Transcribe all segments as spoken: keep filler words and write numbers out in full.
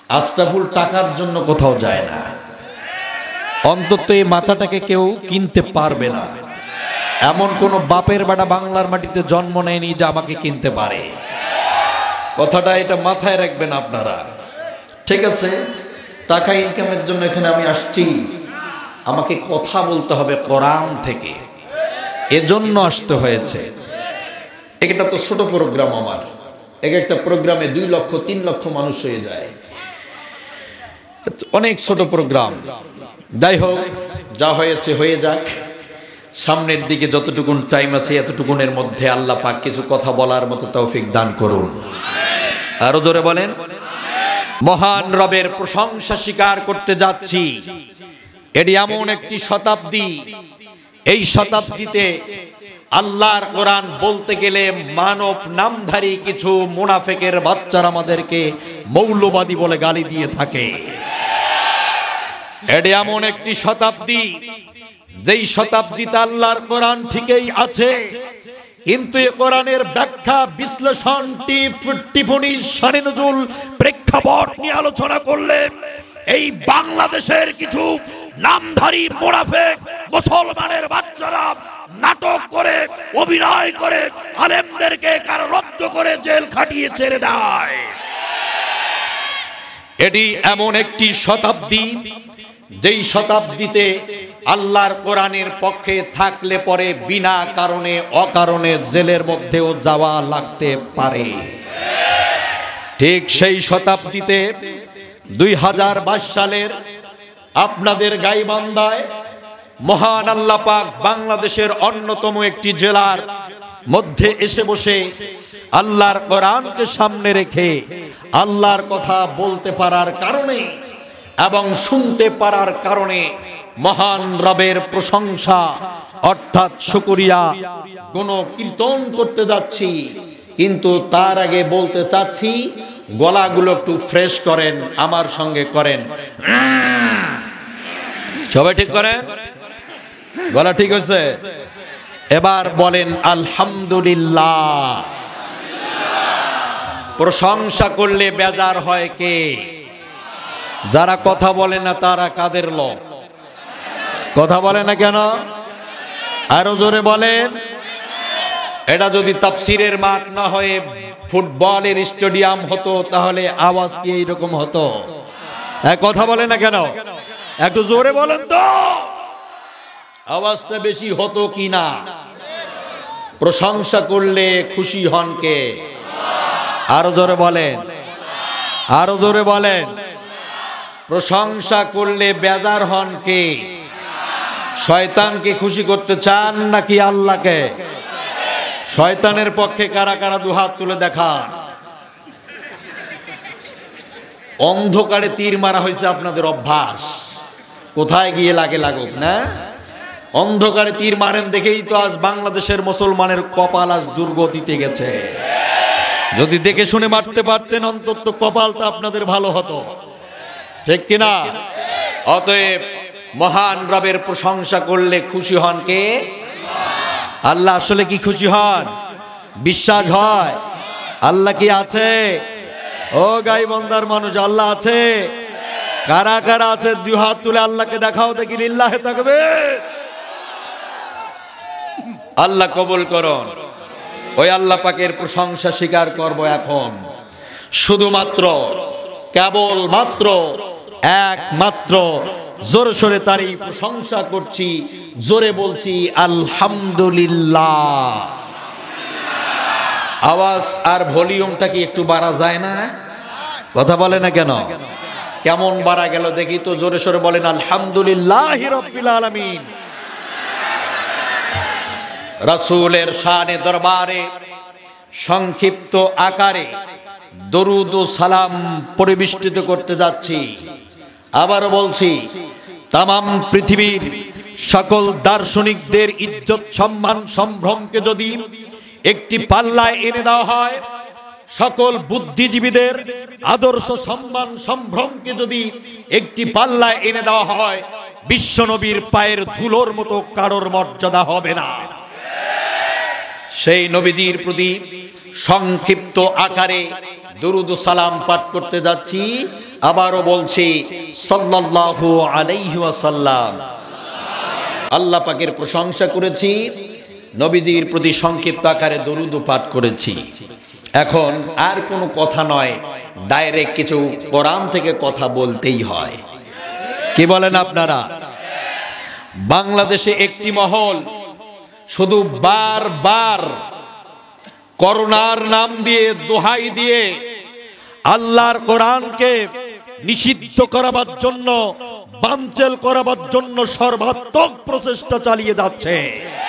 আস্তাফুল টাকার জন্য কোথাও যায় না, অন্তত এই মাথাটাকে কেউ কিনতে পারবে না। এমন কোন বাপের বেটা বাংলার মাটিতে জন্ম নেয়নি যে আমাকে কিনতে পারে। কথাটা এটা মাথায় রাখবেন আপনারা, ঠিক আছে? টাকা ইনকামের জন্য এখানে আমি আসছি, আমাকে কথা বলতে হবে কোরআন থেকে, এজন্য আসতে হয়েছে। এটা তো ছোট প্রোগ্রাম, আমার এক একটা প্রোগ্রামে দুই লক্ষ তিন লক্ষ মানুষ হয়ে যায়, অনেক ছোট প্রোগ্রাম। যাই হোক, যা হয়েছে হয়ে যাক। সামনের দিকে যতটুকুন টাইম আছে এতটুকুনের মধ্যে আল্লাহ পাক কিছু কথা বলার মতো তৌফিক দান করুন। আরো জোরে বলেন, মহান রবের প্রশংসা স্বীকার করতে যাচ্ছি। এটি এমন একটি শতাব্দী, এই শতাব্দীতে আল্লাহর কোরআন বলতে গেলে মানব নামধারী কিছু মুনাফিকের বাচ্চারা আমাদেরকে মৌলবাদী বলে গালি দিয়ে থাকে। এটি এমন একটি শতাব্দী, যেই শতাব্দীতে আল্লাহর কোরআন ঠিকই আছে, কিন্তু এই কোরআনের ব্যাখ্যা বিশ্লেষণ টিপ টিপ্পনী শানে নজুল প্রেক্ষাপট নিয়ে আলোচনা করলে এই বাংলাদেশের কিছু নামধারী মুনাফিক মুসলমানের বাচ্চারা নাটক করে অভিনয় করে আলেমদেরকে কারারুদ্ধ করে জেল খাটিয়ে ছেড়ে দেয়। এটি এমন একটি শতাব্দী, যেই শতাব্দীতে আল্লাহর কোরআনের পক্ষে থাকলে পরে বিনা কারণে অকারণে জেলের মধ্যেও যাওয়া লাগতে পারে। ঠিক সেই শতাব্দীতে দুই হাজার বাইশ সালের আপনাদের গাইবান্ধায় মহান আল্লাহ পাক বাংলাদেশের অন্যতম একটি জেলার মধ্যে এসে বসে আল্লাহর কোরআনকে সামনে রেখে আল্লাহর কথা বলতে পারার কারণে এবং শুনতে পারার কারণে মহান রবের প্রশংসা অর্থাৎ শুকরিয়া গুণ কীর্তন করতে যাচ্ছি। কিন্তু তার আগে বলতে চাচ্ছি, গলাগুলো একটু ফ্রেশ করেন, আমার সঙ্গে করেন, সবাই ঠিক করেন, গলা ঠিক হয়েছে? এবার বলেন আলহামদুলিল্লাহ। প্রশংসা করলে বেজার হয় কে? যারা কথা বলে না তারা কাদের লোক? কথা বলে না কেন? আরো জোরে বলেন। এটা যদি তাফসীরের মাঠ না হয়ে ফুটবলের স্টেডিয়াম হতো তাহলে আওয়াজ কি এইরকম হতো? কথা বলে না কেন? একটু জোরে বলেন তো, আওয়াজটা বেশি হতো কি না? প্রশংসা করলে খুশি হন কে? আরো জোরে বলেন, আরো জোরে বলেন। প্রশংসা করলে বেজার হন কে? শয়তানকে খুশি করতে চান নাকি আল্লাহকে? শয়তানের পক্ষে কারা কারা দুহাত তুলে দেখান। অন্ধকারে তীর মারা হয়েছে আপনাদের অভ্যাস, কোথায় গিয়ে লাগে লাগুক না। অন্ধকারে তীর মারেন দেখেই তো আজ বাংলাদেশের মুসলমানের কপাল আজ দুর্গতিতে গেছে। যদি দেখে শুনে মারতে পারতেন অন্তত কপালটা আপনাদের ভালো হতো, ঠিক কিনা? অতএব মহান রবের প্রশংসা করলে খুশি হন কে? আল্লাহ। আসলে কি খুশি হন? বিশ্বাস হয় আল্লাহ কি আছে? ও গাইবান্ধার মানুষ, আল্লাহ আছে? কারা কারা আছে দুই হাত তুলে আল্লাহকে দেখাও দেখি, লিল্লাহে তাকবীর। আল্লাহ কবুল করুন। ওই আল্লাহ পাকের প্রশংসা স্বীকার করব এখন। শুধুমাত্র কেবল মাত্র একমাত্র জোরে সোরে তারই প্রশংসা করছি, জোরে বলছি আলহামদুলিল্লাহ। আওয়াজ আর ভলিউমটা কি একটু বাড়া যায় না? কথা বলে না কেন? কেমন বাড়া গেল দেখি তো, জোরে সোরে বলেন আলহামদুলিল্লাহি রাব্বিল আলামিন। রাসূলের শানে দরবারে সংক্ষিপ্ত আকারে দরুদ ও সালাম পরিবেষ্টিত করতে যাচ্ছি। আবারও বলছি, তামাম পৃথিবীর সকল দার্শনিকদের ইজ্জত সম্মান সম্ভ্রমকে যদি একটি পাল্লায় এনে দেওয়া হয়, সকল বুদ্ধিজীবীদের আদর্শ সম্মান সম্ভ্রমকে যদি একটি পাল্লায় এনে দেওয়া হয়, বিশ্বনবীর পায়ের ধুলোর মতো কারোর মর্যাদা হবে না। সেই নবীজির প্রতি সংক্ষিপ্ত আকারে দরুদ ও সালাম পাঠ করতে যাচ্ছি। আবারও বলছি সাল্লাল্লাহু আলাইহি ওয়াসাল্লাম। আল্লাহ পাকের প্রশংসা করেছি, নবীজির প্রতি সংক্ষিপ্ত আকারে দরুদ পাঠ করেছি। এখন আর কোনো কথা নয়, ডাইরেক্ট কিছু কোরআন থেকে কথা বলতেই হয়। কি বলেন আপনারা? বাংলাদেশে একটি মহল শুধু বারবার করোনার নাম দিয়ে, দোহাই দিয়ে আল্লাহর কোরআনকে নিষিদ্ধ করাবার জন্য, বানচাল করাবার জন্য সর্বাত্মক প্রচেষ্টা চালিয়ে যাচ্ছে।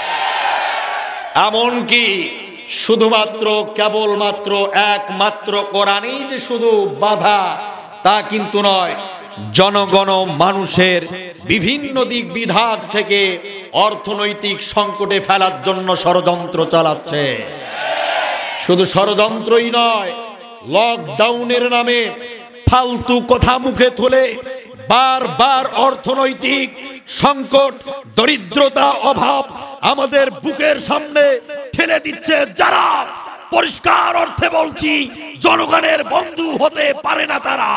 এমনকি শুধুমাত্র কেবলমাত্র একমাত্র কোরআনেই যে শুধু বাধা তা কিন্তু নয়, জনগণ মানুষের বিভিন্ন দিক বিভাগ থেকে অর্থনৈতিক সংকটে ফেলার জন্য ষড়যন্ত্র চালাচ্ছে। শুধু ষড়যন্ত্রই নয়, লকডাউনের নামে ফালতু কথা মুখে তুলে বারবার অর্থনৈতিক সংকট, দরিদ্রতা, অভাব আমাদের বুকের সামনে ঠেলে দিচ্ছে, যারা পরিষ্কার অর্থে বলছি জনগণের বন্ধু হতে পারে না তারা।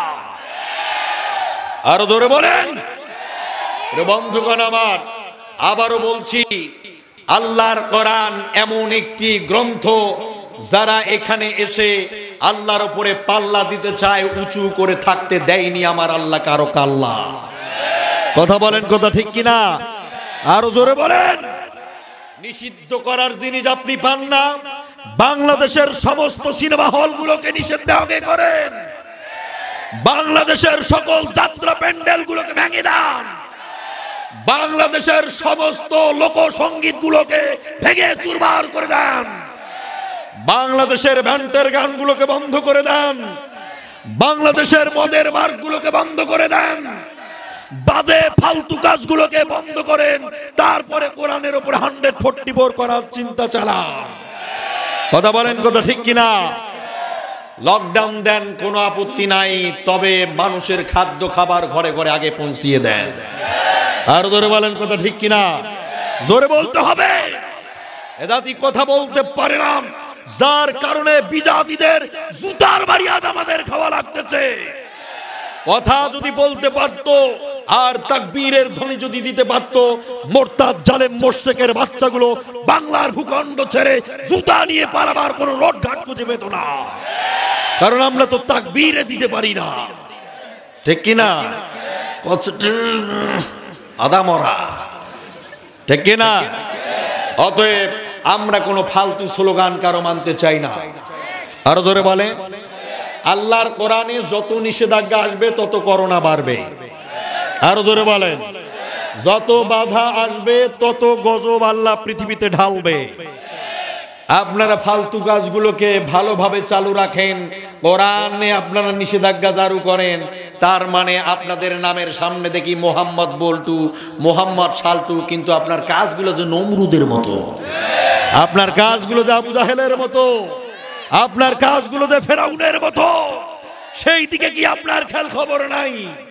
আরো ধরে বলেন বন্ধুগণ আমার, আবারও বলছি আল্লাহর কোরআন এমন একটি গ্রন্থ, যারা এখানে এসে আল্লাহর উপরে পাল্লা দিতে চায়, উঁচু করে থাকতে দেয়নি আমার আল্লাহ কারো কাল্লা। কথা বলেন, কথা ঠিক কিনা? আরো জোরে বলেন। নিষিদ্ধ করার জিনিস আপনি পান না, বাংলাদেশের সমস্ত সিনেমা হলগুলোকে নিষিদ্ধ করেন, বাংলাদেশের সকল যাত্রা প্যান্ডেল গুলোকে ভেঙে দেন, বাংলাদেশের সমস্ত লোকসঙ্গীত গুলোকে ভেঙে চুরমার করে দেন, বাংলাদেশের ব্যান্ডের গানগুলোকে বন্ধ করে দেন, বাংলাদেশের মদের মার্গগুলোকে বন্ধ করে দেন, বাজে ফালতু কাজগুলোকে বন্ধ করেন, তারপরে কোরআনের উপর হান্ড্রেড ফোর্টি ফোর করার চিন্তা চালান। কথা বলেন, কথা ঠিক কিনা? লকডাউন দেন, কোনো আপত্তি নাই, তবে মানুষের খাদ্য খাবার ঘরে ঘরে আগে পৌঁছিয়ে দেন। আর জোরে বলেন, কথা ঠিক কিনা? জোরে বলতে হবে। এদাতি কথা বলতে পারে না, যার কারণে বিজাতিদের জুতার বাড়ি আজ আমাদের খাওয়া লাগতেছে। কথা যদি বলতে পারতো আর তাকবীরের ধ্বনি যদি দিতে পারতো, মোরতাদ জালেম মুশরিকের বাচ্চাগুলো বাংলার ভূখণ্ড ছেড়ে জুতা নিয়ে পালাবার কোনো রোড ঘাট খুঁজে পেত না, কারণ আমরা তো তাকবীরে দিতে পারি না। ঠিক কিনা? আদা মরা, ঠিক কিনা? অতএব আমরা কোনো ফালতু স্লোগান কারো মানতে চাই না। আরো ধরে বলে, আল্লাহর কোরআনে যত নিষেধাজ্ঞা আসবে তত করোনা বাড়বে। আরো ধরে বলেন, যত বাধা আসবে তত গজব আল্লাহ পৃথিবীতে ঢালবে। আপনারা ফালতু কাজগুলোকে ভালোভাবে চালু রাখেন, কোরআনে আপনারা নিষেধাজ্ঞা জারি করেন, তার মানে আপনাদের নামের সামনে দেখি মোহাম্মদ বল্টু, মোহাম্মদ শালটু, কিন্তু আপনার কাজগুলো যে নমরুদের মতো, আপনার কাজগুলো যে আবু জাহেলের মতো, আপনার কাজগুলো যে ফেরাউনের মতো, সেই দিকে কি আপনার খেয়াল খবর নাই?